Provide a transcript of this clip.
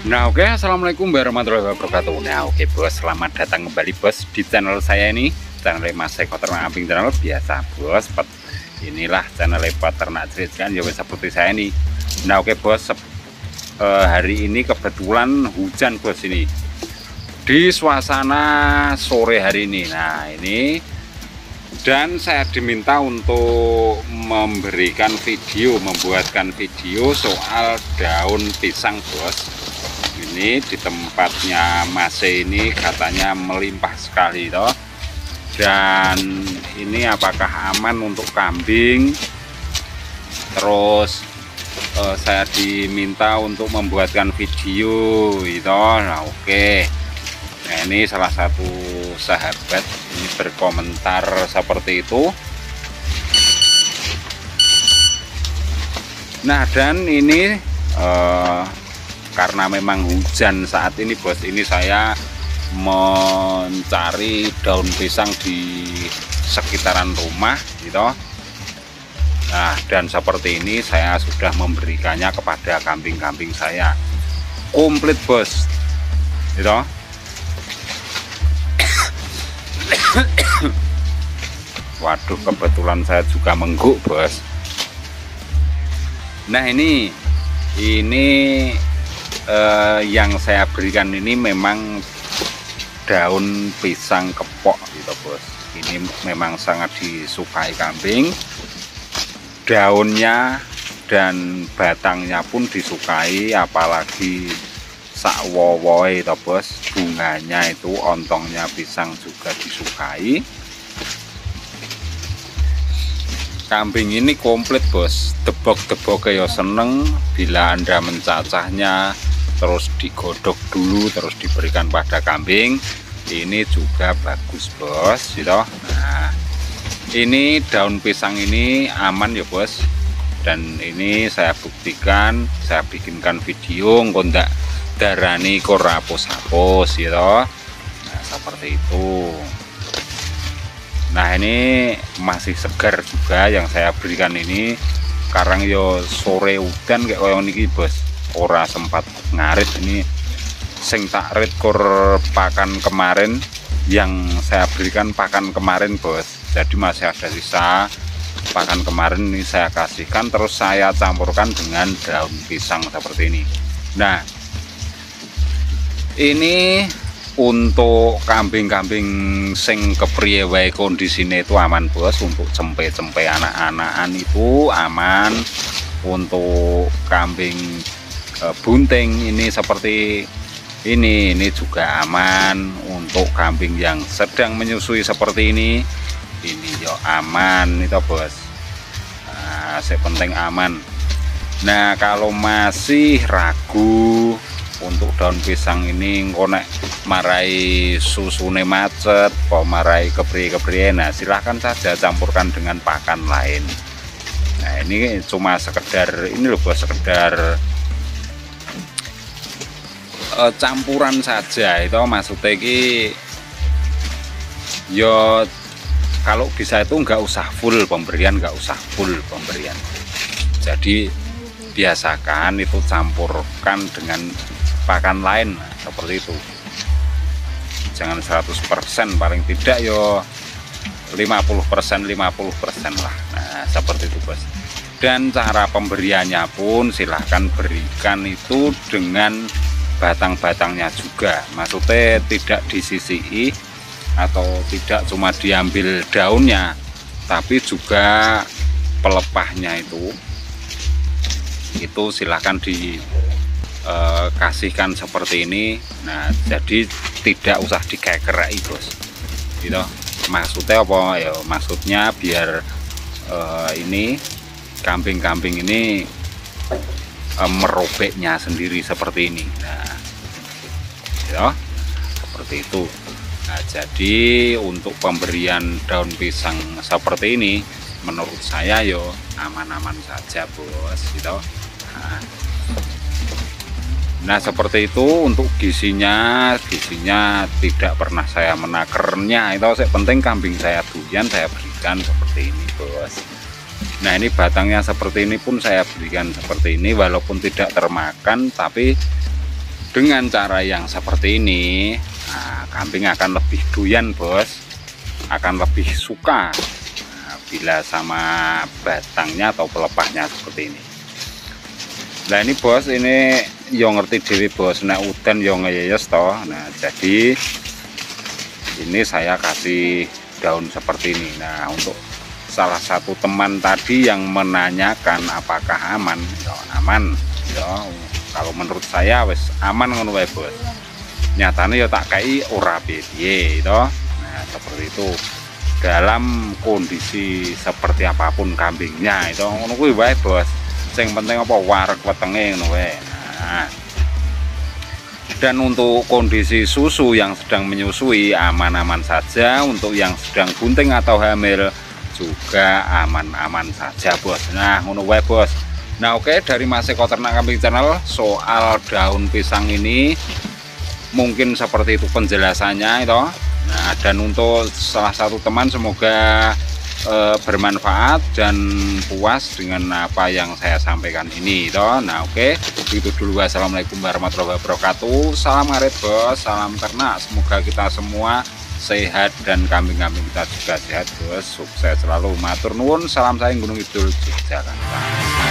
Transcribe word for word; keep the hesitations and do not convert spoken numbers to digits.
Nah oke, assalamualaikum warahmatullahi wabarakatuh. Nah oke bos, selamat datang kembali bos di channel saya ini, channel Mas Eko Ternak Kambing Channel. Biasa bos, pet, inilah channel peternak kan ya seperti saya ini. Nah oke bos, eh, hari ini kebetulan hujan bos ini di suasana sore hari ini. Nah ini, dan saya diminta untuk memberikan video, membuatkan video soal daun pisang bos. Ini di tempatnya Mas ini katanya melimpah sekali toh. Dan ini apakah aman untuk kambing? Terus eh, saya diminta untuk membuatkan video itu. Nah oke. Nah ini salah satu sahabat ini berkomentar seperti itu. Nah dan ini eh, karena memang hujan saat ini bos, ini saya mencari daun pisang di sekitaran rumah gitu. Nah dan seperti ini saya sudah memberikannya kepada kambing-kambing saya komplit bos gitu. Waduh, kebetulan saya juga mengguk bos. Nah ini ini eh, yang saya berikan ini memang daun pisang kepok gitu bos. Ini memang sangat disukai kambing, daunnya dan batangnya pun disukai, apalagi sakwowoe itu bos, bunganya itu, ontongnya pisang juga disukai. Kambing ini komplit bos, debok-debok ya seneng. Bila Anda mencacahnya terus digodok dulu terus diberikan pada kambing, ini juga bagus bos gitu. Nah ini daun pisang ini aman ya bos, dan ini saya buktikan, saya bikinkan video ngondak darani korapos-apos gitu. Nah seperti itu. Nah ini masih segar juga yang saya berikan ini. Sekarang yo sore udan kayak koyo niki bos, ora sempat ngarit. Ini sing tak rit kur pakan kemarin, yang saya berikan pakan kemarin bos. Jadi masih ada sisa pakan kemarin, ini saya kasihkan terus saya campurkan dengan daun pisang seperti ini. Nah ini untuk kambing-kambing sing kepriye wae kondisine itu aman bos. Untuk cempe-cempe anak-anakan itu aman. Untuk kambing e, bunting ini seperti ini ini juga aman. Untuk kambing yang sedang menyusui seperti ini ini yo aman itu bos. Nah, yang penting aman. Nah kalau masih ragu untuk daun pisang ini ngonek marai susune macet, kok marai kepriye-kepriye, nah silahkan saja campurkan dengan pakan lain. Nah ini cuma sekedar ini loh bos, sekedar uh, campuran saja itu maksudnya ini. Yo kalau bisa itu nggak usah full pemberian, nggak usah full pemberian. Jadi biasakan itu campurkan dengan pakan lain seperti itu. Jangan seratus persen, paling tidak yo lima puluh persen lima puluh persen lah. Nah seperti itu bos. Dan cara pemberiannya pun silahkan berikan itu dengan batang-batangnya juga, maksudnya tidak disisihi atau tidak cuma diambil daunnya, tapi juga pelepahnya itu itu silahkan di Uh, kasihkan seperti ini. Nah jadi tidak usah dikekerai bos gitu. Maksudnya apa ya, maksudnya biar uh, ini kambing-kambing ini uh, merobeknya sendiri seperti ini. Nah gitu, seperti itu. Nah jadi untuk pemberian daun pisang seperti ini menurut saya yo aman-aman saja bos gitu. Nah, Nah seperti itu. Untuk gizinya, gizinya tidak pernah saya menakernya. Itu saya penting kambing saya doyan, saya berikan seperti ini bos. Nah ini batangnya seperti ini pun saya berikan seperti ini, walaupun tidak termakan, tapi dengan cara yang seperti ini, nah, kambing akan lebih doyan bos, akan lebih suka nah, bila sama batangnya atau pelepahnya seperti ini. Nah ini bos, ini yang ngerti dewi bos, nek udan yang ngeyes toh. Nah jadi ini saya kasih daun seperti ini. Nah untuk salah satu teman tadi yang menanyakan apakah aman, ya aman ya. Kalau menurut saya wes aman ngono wae bos. Nyatane ya tak kei ora piye to. Nah, seperti itu. Dalam kondisi seperti apapun kambingnya itu ngono kuwi wae bos. Sing penting apa wareg wetenge ngono wae. Nah. Dan untuk kondisi susu yang sedang menyusui aman-aman saja, untuk yang sedang bunting atau hamil juga aman-aman saja bos. Nah, ngono wae bos. Nah oke, dari Mas Eko Ternak Kambing Channel soal daun pisang ini mungkin seperti itu penjelasannya itu. Nah dan untuk salah satu teman semoga e, bermanfaat dan puas dengan apa yang saya sampaikan ini itu. Nah oke, itu dulu. Assalamualaikum warahmatullahi wabarakatuh. Salam ngarit bos, salam ternak. Semoga kita semua sehat dan kambing-kambing kita juga sehat bos. Sukses selalu, matur nuwun. Salam sayang Gunung Kidul, Jakarta.